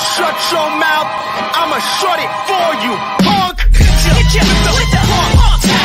shut your mouth, I'ma shut it for you, punk. Hit ya with the punk.